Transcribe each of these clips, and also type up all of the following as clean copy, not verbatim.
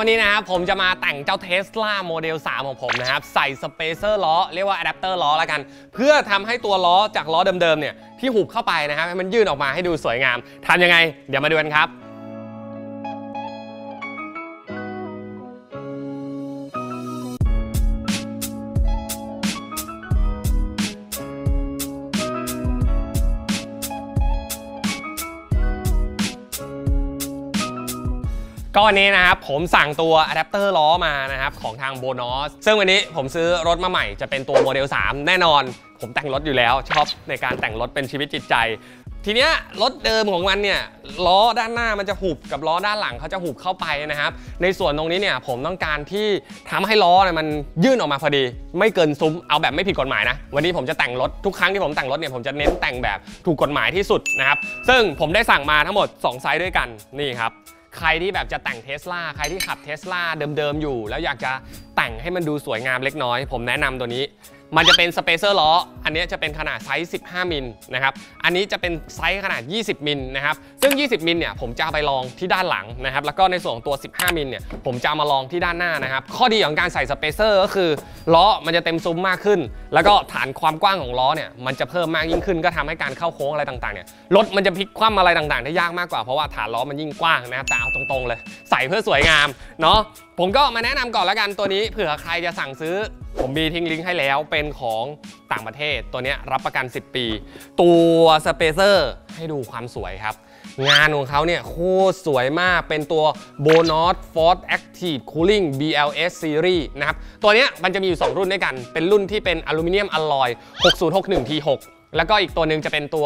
วันนี้นะครับผมจะมาแต่งเจ้า Tesla Model 3 ของผมนะครับใส่สเปเซอร์ล้อเรียกว่าอะแดปเตอร์ล้อแล้วกันเพื่อทำให้ตัวล้อจากล้อเดิมๆเนี่ยที่หุบเข้าไปนะครับให้มันยื่นออกมาให้ดูสวยงามทำยังไงเดี๋ยวมาดูกันครับก็วันนี้นะครับผมสั่งตัวอะแดปเตอร์ล้อมานะครับของทางโบนอสซึ่งวันนี้ผมซื้อรถมาใหม่จะเป็นตัวโมเดล 3 แน่นอนผมแต่งรถอยู่แล้วชอบในการแต่งรถเป็นชีวิตจิตใจทีเนี้ยรถเดิมของมันเนี่ยล้อด้านหน้ามันจะหุบกับล้อด้านหลังเขาจะหุบเข้าไปนะครับในส่วนตรงนี้เนี่ยผมต้องการที่ทำให้ล้อเนี่ยมันยื่นออกมาพอดีไม่เกินซุ้มเอาแบบไม่ผิดกฎหมายนะวันนี้ผมจะแต่งรถทุกครั้งที่ผมแต่งรถเนี่ยผมจะเน้นแต่งแบบถูกกฎหมายที่สุดนะครับซึ่งผมได้สั่งมาทั้งหมด2ไซส์ด้วยกันนี่ครับใครที่แบบจะแต่ง Tesla ใครที่ขับ Tesla เดิมๆอยู่แล้วอยากจะแต่งให้มันดูสวยงามเล็กน้อยผมแนะนำตัวนี้มันจะเป็นสเปเซอร์ล้ออันนี้จะเป็นขนาดไซส์15มิลนะครับอันนี้จะเป็นไซส์ขนาด20มิลนะครับซึ่ง20มิลเนี่ยผมจะไปลองที่ด้านหลังนะครับแล้วก็ในส่วนของตัว15มิลเนี่ยผมจะมาลองที่ด้านหน้านะครับข้อดีของการใส่สเปเซอร์ก็คือล้อมันจะเต็มซุ้มมากขึ้นแล้วก็ฐานความกว้างของล้อเนี่ยมันจะเพิ่มมากยิ่งขึ้นก็ทำให้การเข้าโค้งอะไรต่างๆเนี่ยรถมันจะพลิกคว่ำอะไรต่างๆได้ยากมากกว่าเพราะว่าฐานล้อมันยิ่งกว้างนะครับแต่เอาตรงๆเลยใส่เพื่อสวยงามเนาะผมก็มาแนะนำก่อนแล้วกันตัวนี้เผื่อใครจะสั่งซื้อผมมีทิ้งลิงก์ให้แล้วเป็นของต่างประเทศตัวนี้รับประกัน10ปีตัวสเปเซอร์ให้ดูความสวยครับงานของเขาเนี่ยโคตรสวยมากเป็นตัว Bonus Force Active Cooling BLS Series นะครับตัวนี้มันจะมีอยู่2รุ่นด้วยกันเป็นรุ่นที่เป็นอลูมิเนียมอลลอย 6061T6 แล้วก็อีกตัวหนึ่งจะเป็นตัว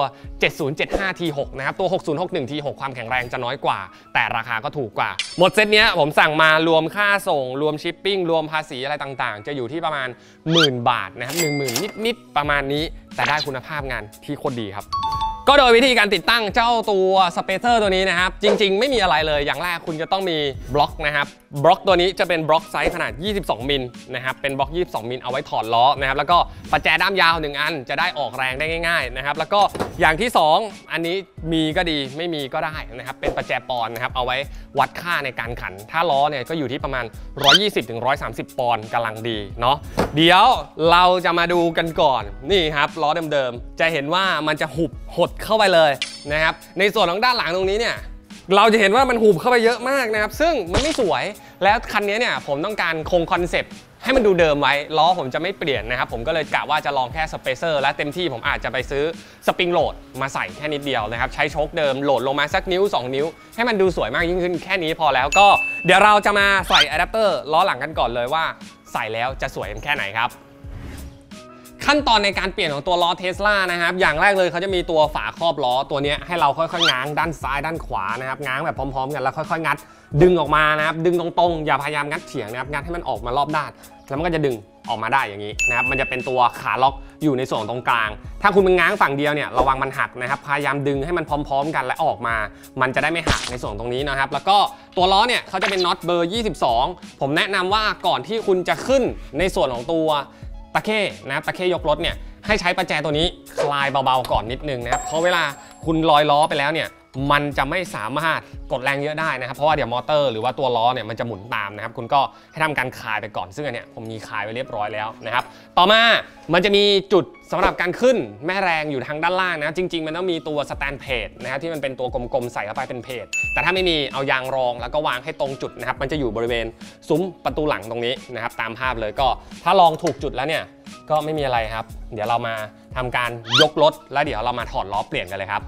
7075T6 นะครับตัว 6061T6 ความแข็งแรงจะน้อยกว่าแต่ราคาก็ถูกกว่าหมดเซตนี้ผมสั่งมารวมค่าส่งรวมชิปปิ้งรวมภาษีอะไรต่างๆจะอยู่ที่ประมาณ10,000 บาทนะครับ 10,000 นิดๆประมาณนี้แต่ได้คุณภาพงานที่โคตรดีครับก็โดยวิธีการติดตั้งเจ้าตัวสเปเซอร์ตัวนี้นะครับจริงๆไม่มีอะไรเลยอย่างแรกคุณจะต้องมีบล็อกนะครับบล็อกตัวนี้จะเป็นบล็อกไซส์ขนาด22มิลนะครับเป็นบล็อก22มิลเอาไว้ถอดล้อนะครับแล้วก็ประแจด้ามยาว1อันจะได้ออกแรงได้ง่ายๆนะครับแล้วก็อย่างที่2อันนี้มีก็ดีไม่มีก็ได้นะครับเป็นประแจปอนด์นะครับเอาไว้วัดค่าในการขันถ้าล้อเนี่ยก็อยู่ที่ประมาณ 120-130 ปอนด์กำลังดีเนาะเดี๋ยวเราจะมาดูกันก่อนนี่ครับล้อเดิมๆจะเห็นว่ามันจะหุบหดเข้าไปเลยนะครับในส่วนของด้านหลังตรงนี้เนี่ยเราจะเห็นว่ามันหุบเข้าไปเยอะมากนะครับซึ่งมันไม่สวยแล้วคันนี้เนี่ยผมต้องการคงคอนเซปต์ให้มันดูเดิมไว้ล้อผมจะไม่เปลี่ยนนะครับผมก็เลยกะว่าจะลองแค่สเปเซอร์และเต็มที่ผมอาจจะไปซื้อสปริงโหลดมาใส่แค่นิดเดียวนะครับใช้โชคเดิมโหลดลงมาสักนิ้ว2นิ้วให้มันดูสวยมากยิ่งขึ้นแค่นี้พอแล้วก็เดี๋ยวเราจะมาใส่อะแดปเตอร์ล้อหลังกันก่อนเลยว่าใส่แล้วจะสวยแค่ไหนครับขั้นตอนในการเปลี่ยนของตัวล้อ Tesla นะครับอย่างแรกเลยเขาจะมีตัวฝาครอบล้อตัวนี้ให้เราค่อยๆง้างด้านซ้ายด้านขวานะครับง้างแบบพร้อมๆกันแล้วค่อยๆงัดดึงออกมานะครับดึงตรงๆอย่าพยายามงัดเฉียงนะครับงัดให้มันออกมารอบด้านแล้วมันก็จะดึงออกมาได้อย่างนี้นะครับมันจะเป็นตัวขาล็อกอยู่ในส่วนตรงกลางถ้าคุณเป็นง้างฝั่งเดียวเนี่ยระวังมันหักนะครับพยายามดึงให้มันพร้อมๆกันและออกมามันจะได้ไม่หักในส่วนตรงนี้นะครับแล้วก็ตัวล้อเนี่ยเขาจะเป็นน็อตเบอร์22ผมแนะนำว่าก่อนที่คุณจะขึ้นในส่วนของตัวตะเข้นะครับตะเข้ยกรถเนี่ยให้ใช้ประแจตัวนี้คลายเบาๆก่อนนิดนึงนะครับเพราะเวลาคุณลอยล้อไปแล้วเนี่ยมันจะไม่สามารถกดแรงเยอะได้นะครับเพราะว่าเดี๋ยวมอเตอร์หรือว่าตัวล้อเนี่ยมันจะหมุนตามนะครับคุณก็ให้ทำการคลายไปก่อนซึ่งอันเนี้ยผมมีคลายไว้เรียบร้อยแล้วนะครับต่อมามันจะมีจุดสำหรับการขึ้นแม่แรงอยู่ทางด้านล่างนะจริงๆมันต้องมีตัวสแตนเพจนะครับที่มันเป็นตัวกลมๆใส่เข้าไปเป็นเพจแต่ถ้าไม่มีเอายางรองแล้วก็วางให้ตรงจุดนะครับมันจะอยู่บริเวณซุ้มประตูหลังตรงนี้นะครับตามภาพเลยก็ถ้าลองถูกจุดแล้วเนี่ยก็ไม่มีอะไรครับเดี๋ยวเรามาทำการยกรถแล้วเดี๋ยวเรามาถอดล้อเปลี่ยนกันเลยครับ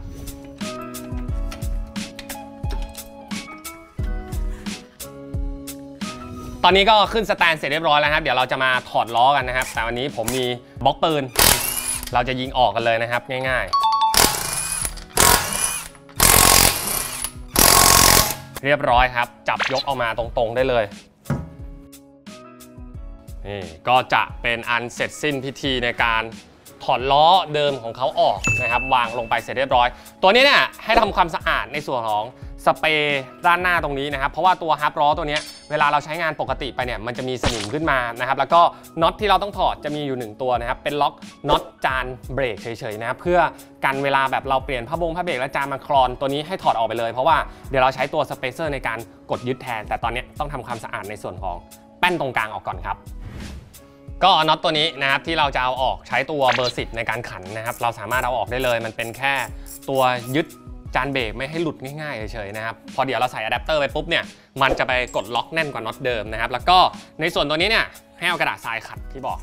ตอนนี้ก็ขึ้นสแตนเสร็จเรียบร้อยแล้วครับเดี๋ยวเราจะมาถอดล้อกันนะครับแต่วันนี้ผมมีบล็อกปืนเราจะยิงออกกันเลยนะครับง่ายๆเรียบร้อยครับจับยกออกมาตรงๆได้เลยนี่ก็จะเป็นอันเสร็จสิ้นพิธีในการถอดล้อเดิมของเขาออกนะครับวางลงไปเสร็จเรียบร้อยตัวนี้เนี่ยให้ทำความสะอาดในส่วนของสเปรย์ด้านหน้าตรงนี้นะครับเพราะว่าตัวฮับล้อตัวนี้เวลาเราใช้งานปกติไปเนี่ยมันจะมีสนิมขึ้นมานะครับแล้วก็น็อตที่เราต้องถอดจะมีอยู่1ตัวนะครับเป็นล็อกน็อตจานเบรกเฉยๆนะครับเพื่อกันเวลาแบบเราเปลี่ยนผ้าเบรกและจานมันคลอนตัวนี้ให้ถอดออกไปเลยเพราะว่าเดี๋ยวเราใช้ตัวสเปเซอร์ในการกดยึดแทนแต่ตอนนี้ต้องทำความสะอาดในส่วนของแป้นตรงกลางออกก่อนครับก็น็อตตัวนี้นะครับที่เราจะเอาออกใช้ตัวเบอร์10ในการขันนะครับเราสามารถเอาออกได้เลยมันเป็นแค่ตัวยึดจานเบรกไม่ให้หลุดง่ายๆเฉยๆนะครับพอเดี๋ยวเราใส่อะแดปเตอร์ไปปุ๊บเนี่ยมันจะไปกดล็อกแน่นกว่าน็อตเดิมนะครับแล้วก็ในส่วนตัวนี้เนี่ยให้เอากระดาษทรายขัดที่บอก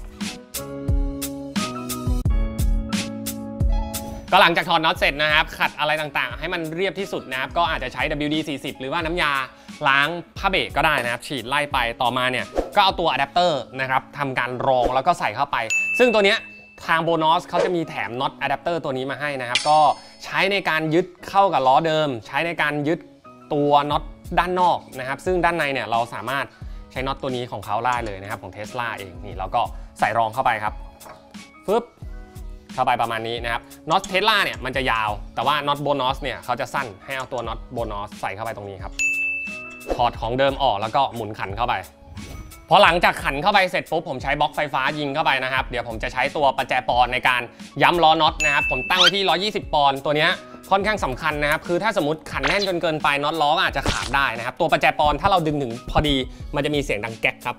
ก็หลังจากถอดน็อตเสร็จนะครับขัดอะไรต่างๆให้มันเรียบที่สุดนะครับก็อาจจะใช้ WD-40 หรือว่าน้ำยาล้างผ้าเบรกก็ได้นะครับฉีดไล่ไปต่อมาเนี่ยก็เอาตัวอะแดปเตอร์นะครับทำการรองแล้วก็ใส่เข้าไปซึ่งตัวเนี้ยทางโบนอสเขาจะมีแถมน็อตอะแดปเตอร์ตัวนี้มาให้นะครับก็ใช้ในการยึดเข้ากับล้อเดิมใช้ในการยึดตัวน็อตด้านนอกนะครับซึ่งด้านในเนี่ยเราสามารถใช้น็อตตัวนี้ของเขาได้เลยนะครับของ Tesla เองนี่แล้วก็ใส่รองเข้าไปครับปึ๊บเข้าไปประมาณนี้นะครับน็อต Tesla เนี่ยมันจะยาวแต่ว่าน็อตโบนอสเนี่ยเขาจะสั้นให้เอาตัวน็อตโบนอสใส่เข้าไปตรงนี้ครับถอดของเดิมออกแล้วก็หมุนขันเข้าไปพอหลังจากขันเข้าไปเสร็จปุ๊บผมใช้บล็อกไฟฟ้ายิงเข้าไปนะครับเดี๋ยวผมจะใช้ตัวประแจปอนในการย้ำล้อน็อตนะครับผมตั้งไว้ที่120ปอนด์ตัวนี้ค่อนข้างสำคัญนะครับคือถ้าสมมติขันแน่นจนเกินไปน็อตล้ออาจจะขาดได้นะครับตัวประแจปอนถ้าเราดึงถึงพอดีมันจะมีเสียงดังแก๊กครับ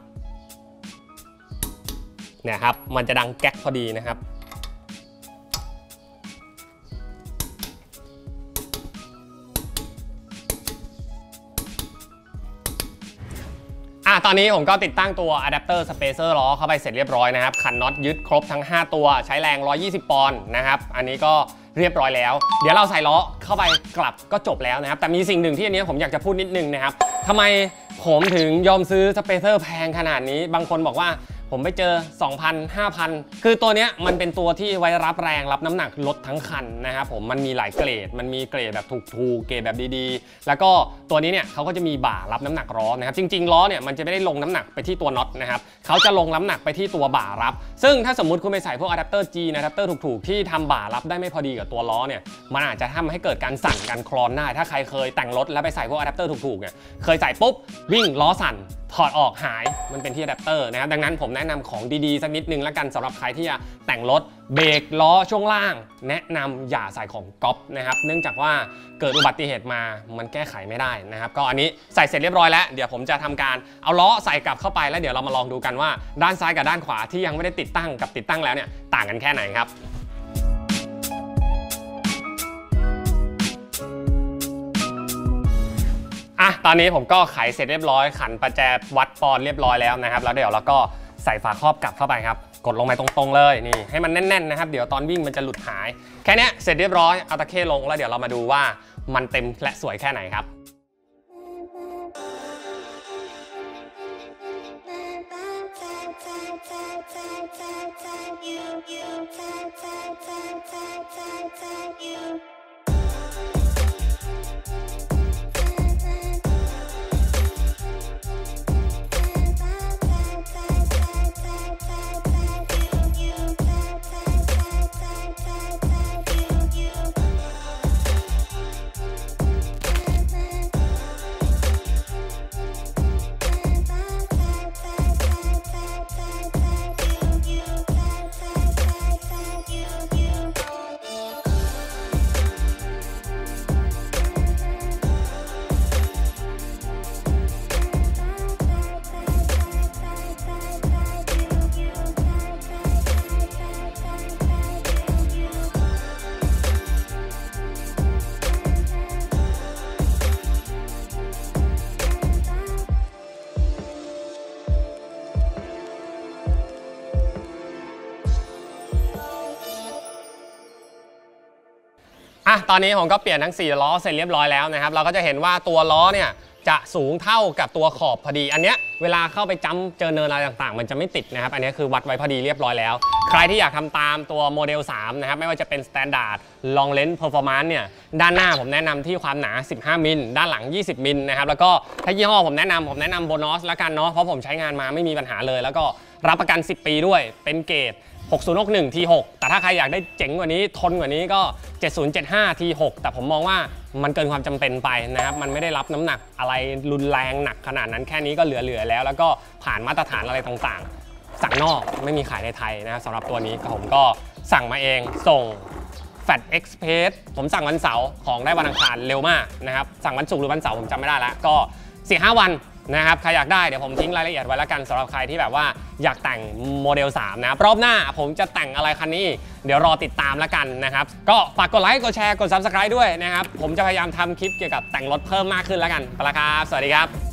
เนี่ยครับมันจะดังแก๊กพอดีนะครับตอนนี้ผมก็ติดตั้งตัวอะแดปเตอร์สเปเซอร์ล้อเข้าไปเสร็จเรียบร้อยนะครับขันน็อตยึดครบทั้ง5ตัวใช้แรง120ปอนด์นะครับอันนี้ก็เรียบร้อยแล้วเดี๋ยวเราใส่ล้อเข้าไปกลับก็จบแล้วนะครับแต่มีสิ่งหนึ่งที่อันนี้ผมอยากจะพูดนิดนึงนะครับทำไมผมถึงยอมซื้อสเปเซอร์แพงขนาดนี้บางคนบอกว่าผมไปเจอ 2,000 5,000 คือตัวนี้มันเป็นตัวที่ไว้รับแรงรับน้ำหนักรถทั้งคันนะครับผมมันมีหลายเกรดมันมีเกรดแบบถูกๆเกรดแบบดีๆแล้วก็ตัวนี้เนี่ยเขาก็จะมีบ่ารับน้ำหนักล้อนะครับจริงๆล้อเนี่ยมันจะไม่ได้ลงน้ำหนักไปที่ตัวน็อตนะครับเขาจะลงน้ำหนักไปที่ตัวบ่ารับซึ่งถ้าสมมุติคุณไปใส่พวกอะแดปเตอร์ G อะแดปเตอร์ถูกๆที่ทำบ่ารับได้ไม่พอดีกับตัวล้อเนี่ยมันอาจจะทำให้เกิดการสั่นการคลอนได้ถ้าใครเคยแต่งรถแล้วไปใส่พวกอะแดปเตอร์ถูกๆเนี่ยเคยใส่ปุ๊บวิ่งล้อสั่นถอดออกหายมันเป็นที่อะแดปเตอร์นะครับดังนั้นผมแนะนำของดีๆสักนิดนึงแล้วกันสำหรับใครที่จะแต่งรถเบรกล้อช่วงล่างแนะนำอย่าใส่ของก๊อปนะครับเนื่องจากว่าเกิดอุบัติเหตุมามันแก้ไขไม่ได้นะครับก็อันนี้ใส่เสร็จเรียบร้อยแล้วเดี๋ยวผมจะทำการเอาล้อใส่กลับเข้าไปแล้วเดี๋ยวเรามาลองดูกันว่าด้านซ้ายกับด้านขวาที่ยังไม่ได้ติดตั้งกับติดตั้งแล้วเนี่ยต่างกันแค่ไหนครับตอนนี้ผมก็ไขเสร็จเรียบร้อยขันประแจวัดปอนเรียบร้อยแล้วนะครับแล้วเดี๋ยวเราก็ใส่ฝาครอบกลับเข้าไปครับกดลงไปตรงๆเลยนี่ให้มันแน่นๆนะครับเดี๋ยวตอนวิ่งมันจะหลุดหายแค่นี้เสร็จเรียบร้อยเอาตะเข้ลงแล้วเดี๋ยวเรามาดูว่ามันเต็มและสวยแค่ไหนครับตอนนี้ผมก็เปลี่ยนทั้ง4ล้อเสร็จเรียบร้อยแล้วนะครับเราก็จะเห็นว่าตัวล้อเนี่ยจะสูงเท่ากับตัวขอบพอดีอันเนี้ยเวลาเข้าไปจัมป์เจอเนินอะไรต่างๆมันจะไม่ติดนะครับอันนี้คือวัดไว้พอดีเรียบร้อยแล้วใครที่อยากทำตามตัวโมเดล3นะครับไม่ว่าจะเป็น Standard Long Range Performance เนี่ยด้านหน้าผมแนะนำที่ความหนา15มิลด้านหลัง20มิลนะครับแล้วก็ถ้ายี่ห้อผมแนะนำโบนอสละกันเนาะเพราะผมใช้งานมาไม่มีปัญหาเลยแล้วก็รับประกัน10 ปีด้วยเป็นเกรด 6061 T6 แต่ถ้าใครอยากได้เจ๋งกว่านี้ทนกว่านี้ก็7075 T6 แต่ผมมองว่ามันเกินความจำเป็นไปนะครับมันไม่ได้รับน้ำหนักอะไรรุนแรงหนักขนาดนั้นแค่นี้ก็เหลือแล้วแล้วก็ผ่านมาตรฐานอะไรต่างๆสั่งนอกไม่มีขายในไทยนะครับสำหรับตัวนี้ผมก็สั่งมาเองส่งแฟดเอ็กซ์เพรสผมสั่งวันเสาร์ของได้วันอังคารเร็วมากนะครับสั่งวันศุกร์หรือวันเสาร์ผมจำไม่ได้แล้วก็ 4-5 วันนะครับใครอยากได้เดี๋ยวผมทิ้งรายละเอียดไว้แล้วกันสำหรับใครที่แบบว่าอยากแต่งโมเดล 3 นะครับรอบหน้าผมจะแต่งอะไรคันนี้เดี๋ยวรอติดตามแล้วกันนะครับก็ฝากกดไลค์กดแชร์กด Subscribe ด้วยนะครับผมจะพยายามทำคลิปเกี่ยวกับแต่งรถเพิ่มมากขึ้นแล้วกันไปละครับสวัสดีครับ